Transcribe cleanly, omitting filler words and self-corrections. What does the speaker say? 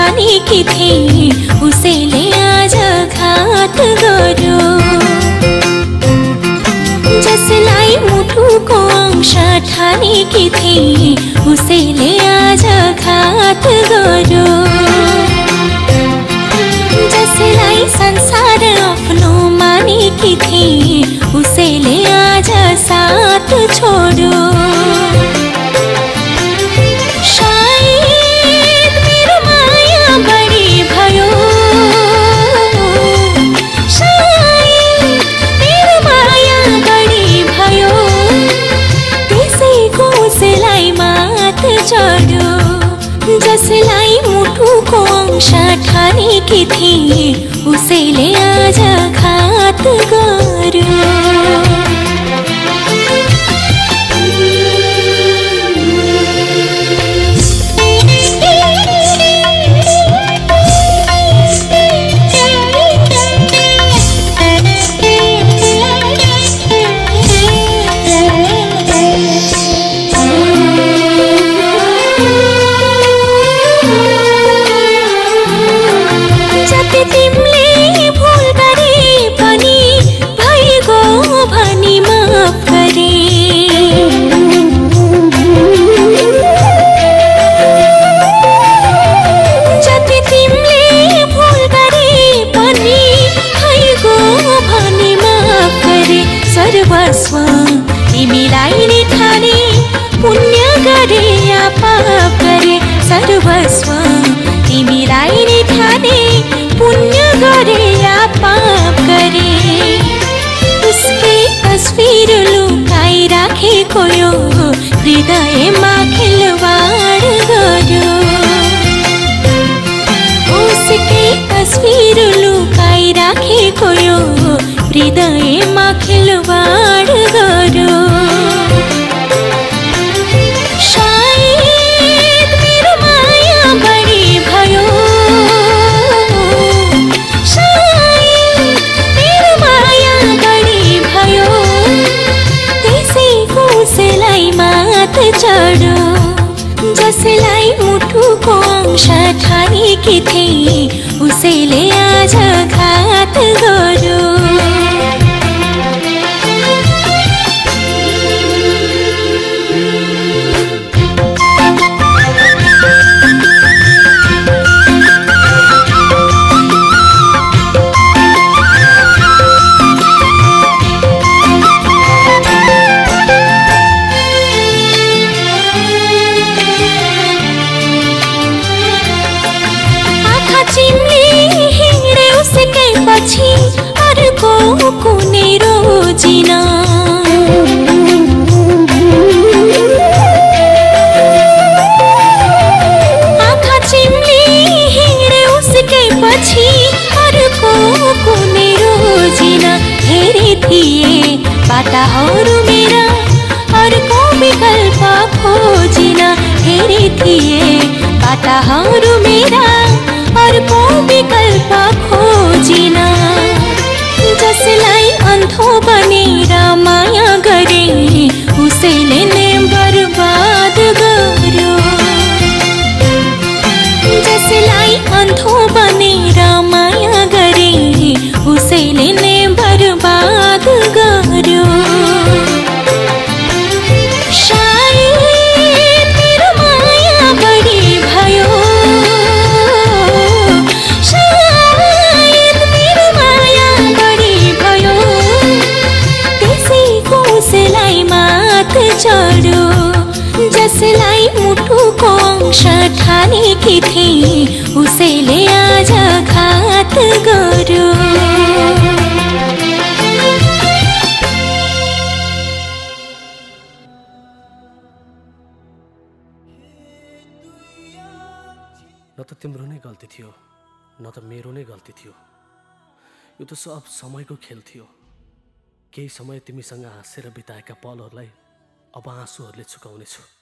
ठानेकी थिए उसैले आज घात गर्यो। जसलाई मुटुको अंश ठानेकी थिए उसैले आज घात गर्यो। जसलाई संसार आफ्नो मानेकी थिए उसैले आज साथ छोड्यो। शायद मेरो माया बढी भयो, शायद मेरो माया बढी भयो, त्यसैको उसलाई मात चढ्यो। जसलाई मुटुको अंश ठानेकी थिए उसैले आज घात गर्यो। तिमीले भुल गरे पनि भइगो भनी माफ गरे। जति तिमीले भुल गरे पनि भइगो भनी माफ गरे। सर्वस्व तिमीलाई नै ठाने पुण्य गरे या पाप गरे। सर्वस्व तिमीलाई नै ठाने पुण्य गरे या पाप गरे। उसकै तस्बिर लुकाई राखेको यो हृदयमा खिलवाड गर्यो। उसकै तस्बिर लुकाई राखेको यो हृदयमा खिलवाड गर्यो। शायद मेरो माया बढी भयो, चढ्यो। जसलाई मुटुको अंश ठानेकी थिए उसैले आज घात गर्यो। पछि अर्को कुनै रोजिन। आँखा चिम्ली हिँडे उसकै पछि अर्को कुनै रोजिन। हेरे थिए बाटाहरू मेरा अर्को विकल्प खोजिन। हेरे थिए बाटाहरू मेरा अर्को विकल्प खोजिन। जसलाई अन्धो बनेर माया गरे उसैले नै बर्बाद गर्यो। जसलाई अन्धो बनेर माया गरे उसैले नै बर्बाद गर्यो। शायद मेरो माया बढी भयो, चढ्यो। जसलाई मुटुको अंश ठानेकी थिए उसैले आज घात गर्यो। न त तिम्रो नै गल्ती थियो न त मेरो नै गल्ती थियो। यो त सब समयको खेल थियो। केही समय तिमीसँग हाँसेर बिताएका पलहरूलाई अब आँसुहरूले चुकाउनेछु।